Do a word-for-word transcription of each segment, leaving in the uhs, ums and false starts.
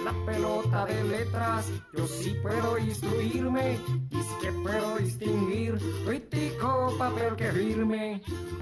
la pelota de letras, yo sí puedo instruirme, y es que puedo distinguir, tuitico, papel que firme.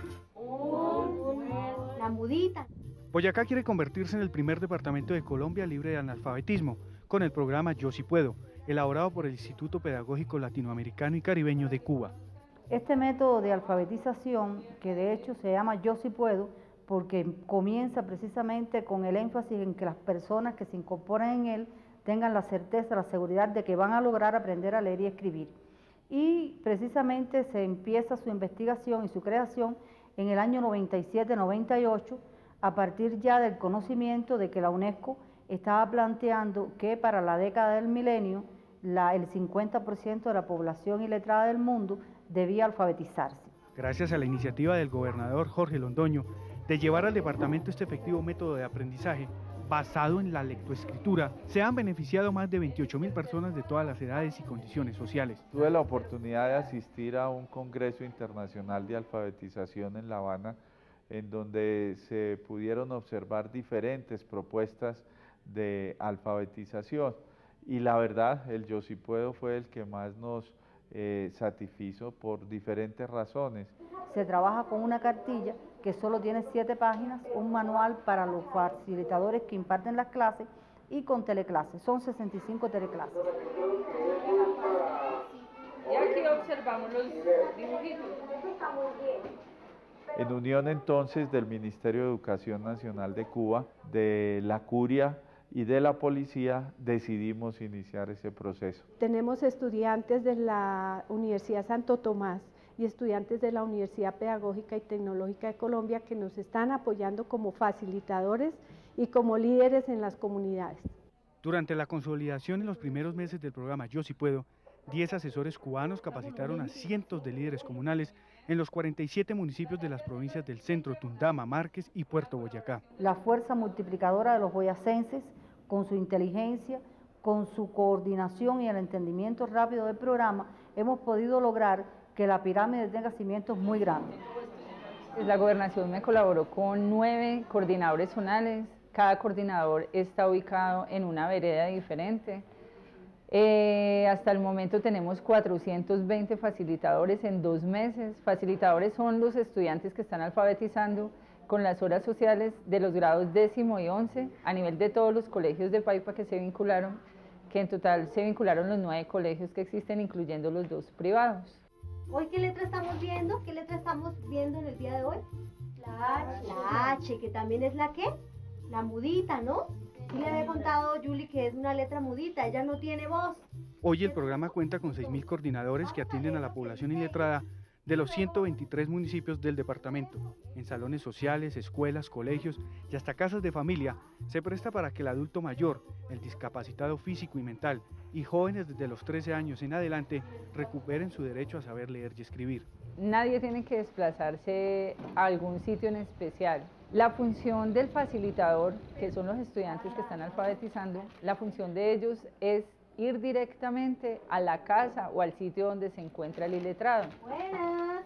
La mudita. Boyacá quiere convertirse en el primer departamento de Colombia libre de analfabetismo, con el programa Yo Sí Puedo, elaborado por el Instituto Pedagógico Latinoamericano y Caribeño de Cuba. Este método de alfabetización, que de hecho se llama Yo Sí Puedo, porque comienza precisamente con el énfasis en que las personas que se incorporan en él tengan la certeza, la seguridad de que van a lograr aprender a leer y escribir. Y precisamente se empieza su investigación y su creación en el año noventa y siete noventa y ocho, a partir ya del conocimiento de que la UNESCO estaba planteando que para la década del milenio la, el cincuenta por ciento de la población iletrada del mundo debía alfabetizarse. Gracias a la iniciativa del gobernador Jorge Londoño de llevar al departamento este efectivo método de aprendizaje basado en la lectoescritura, se han beneficiado más de veintiocho mil personas de todas las edades y condiciones sociales. Tuve la oportunidad de asistir a un congreso internacional de alfabetización en La Habana, en donde se pudieron observar diferentes propuestas de alfabetización, y la verdad, el Yo Sí Puedo fue el que más nos eh, satisfizo por diferentes razones. Se trabaja con una cartilla que solo tiene siete páginas, un manual para los facilitadores que imparten las clases y con teleclases, son sesenta y cinco teleclases. Y aquí observamos los dibujitos. En unión entonces del Ministerio de Educación Nacional de Cuba, de la Curia y de la Policía, decidimos iniciar ese proceso. Tenemos estudiantes de la Universidad Santo Tomás y estudiantes de la Universidad Pedagógica y Tecnológica de Colombia que nos están apoyando como facilitadores y como líderes en las comunidades. Durante la consolidación en los primeros meses del programa Yo Sí Puedo, diez asesores cubanos capacitaron a cientos de líderes comunales en los cuarenta y siete municipios de las provincias del Centro, Tundama, Márquez y Puerto Boyacá. La fuerza multiplicadora de los boyacenses, con su inteligencia, con su coordinación y el entendimiento rápido del programa, hemos podido lograr que la pirámide tenga cimientos muy grandes. La gobernación me colaboró con nueve coordinadores zonales, cada coordinador está ubicado en una vereda diferente. Eh, hasta el momento tenemos cuatrocientos veinte facilitadores en dos meses. Facilitadores son los estudiantes que están alfabetizando con las horas sociales de los grados décimo y once a nivel de todos los colegios de Paipa que se vincularon, que en total se vincularon los nueve colegios que existen, incluyendo los dos privados. ¿Hoy qué letra estamos viendo? ¿Qué letra estamos viendo en el día de hoy? La H. La H, que también es la ¿qué? La mudita, ¿no? Sí le había contado Julie que es una letra mudita, ella no tiene voz. Hoy el programa cuenta con seis mil coordinadores que atienden a la población iletrada de los ciento veintitrés municipios del departamento. En salones sociales, escuelas, colegios y hasta casas de familia se presta para que el adulto mayor, el discapacitado físico y mental y jóvenes desde los trece años en adelante recuperen su derecho a saber leer y escribir. Nadie tiene que desplazarse a algún sitio en especial. La función del facilitador, que son los estudiantes que están alfabetizando, la función de ellos es ir directamente a la casa o al sitio donde se encuentra el iletrado. Buenas.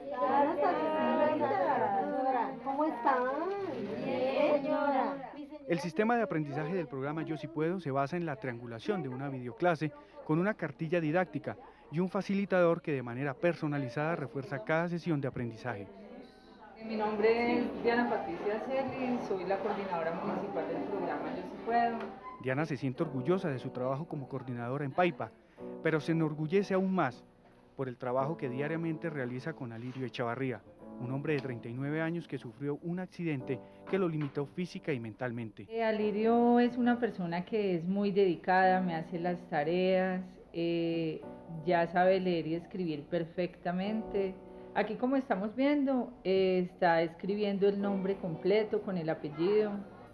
Buenas, ¿cómo están? Bien, señora. El sistema de aprendizaje del programa Yo Sí Puedo se basa en la triangulación de una videoclase con una cartilla didáctica y un facilitador que de manera personalizada refuerza cada sesión de aprendizaje. Mi nombre es Diana Patricia Cerli, soy la coordinadora municipal del programa Yo Sí Puedo. Diana se siente orgullosa de su trabajo como coordinadora en Paipa, pero se enorgullece aún más por el trabajo que diariamente realiza con Alirio Echavarría, un hombre de treinta y nueve años que sufrió un accidente que lo limitó física y mentalmente. Eh, Alirio es una persona que es muy dedicada, me hace las tareas, eh, ya sabe leer y escribir perfectamente. Aquí, como estamos viendo, eh, está escribiendo el nombre completo con el apellido.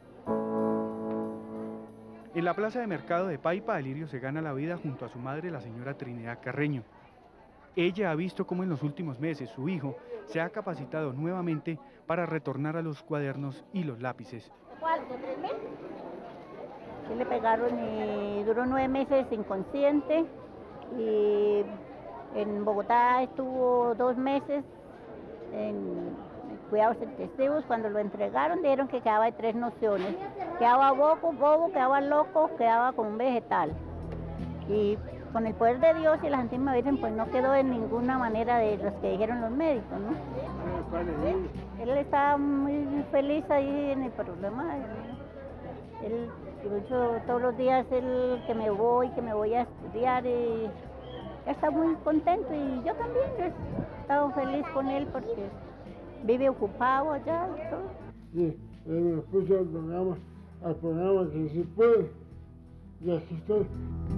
En la plaza de mercado de Paipa, Alirio se gana la vida junto a su madre, la señora Trinidad Carreño. Ella ha visto cómo en los últimos meses su hijo se ha capacitado nuevamente para retornar a los cuadernos y los lápices. ¿Cuánto? ¿Tres mil? Sí, le pegaron y duró nueve meses inconsciente y en Bogotá estuvo dos meses en cuidados intensivos. Cuando lo entregaron dijeron que quedaba de tres nociones. Quedaba bobo, bobo, quedaba loco, quedaba como un vegetal. Y con el poder de Dios y la Santísima Virgen, pues no quedó de ninguna manera de los que dijeron los médicos, ¿no? Él, él estaba muy feliz ahí en el problema. Él, él yo, todos los días él, que me voy, que me voy a estudiar, y él está muy contento, y yo también he estado feliz con él porque vive ocupado allá y todo. Sí, él me puso al programa, al programa que sí puede, y aquí estoy.